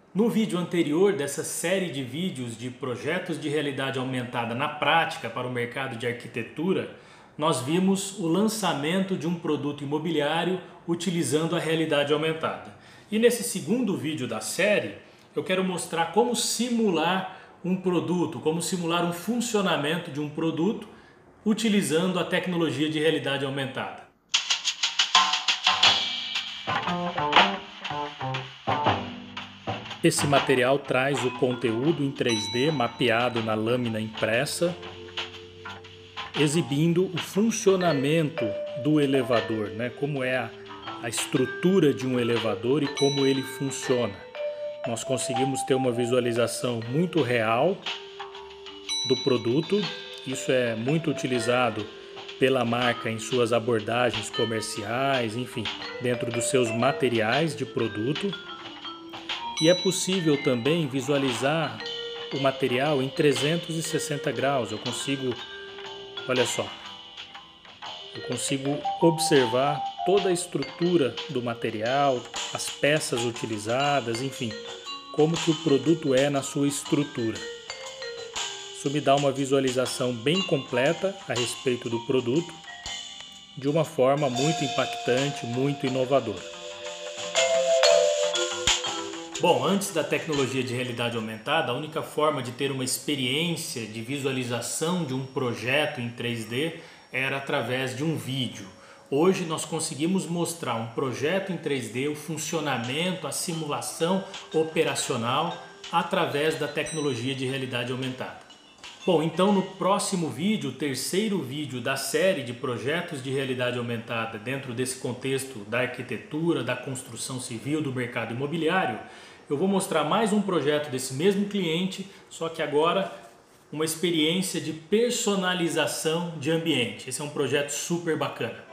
No vídeo anterior dessa série de vídeos de projetos de realidade aumentada na prática para o mercado de arquitetura, nós vimos o lançamento de um produto imobiliário utilizando a realidade aumentada. E nesse segundo vídeo da série, eu quero mostrar como simular um produto, como simular um funcionamento de um produto utilizando a tecnologia de realidade aumentada. Esse material traz o conteúdo em 3D mapeado na lâmina impressa, exibindo o funcionamento do elevador, né? Como é a estrutura de um elevador e como ele funciona. Nós conseguimos ter uma visualização muito real do produto. Isso é muito utilizado pela marca em suas abordagens comerciais, enfim, dentro dos seus materiais de produto. E é possível também visualizar o material em 360 graus. Eu consigo, olha só, eu consigo observar toda a estrutura do material, as peças utilizadas, enfim, como que o produto é na sua estrutura. Isso me dá uma visualização bem completa a respeito do produto, de uma forma muito impactante, muito inovadora. Bom, antes da tecnologia de realidade aumentada, a única forma de ter uma experiência de visualização de um projeto em 3D era através de um vídeo. Hoje nós conseguimos mostrar um projeto em 3D, o funcionamento, a simulação operacional através da tecnologia de realidade aumentada. Bom, então no próximo vídeo, o terceiro vídeo da série de projetos de realidade aumentada dentro desse contexto da arquitetura, da construção civil, do mercado imobiliário, eu vou mostrar mais um projeto desse mesmo cliente, só que agora uma experiência de personalização de ambiente. Esse é um projeto super bacana.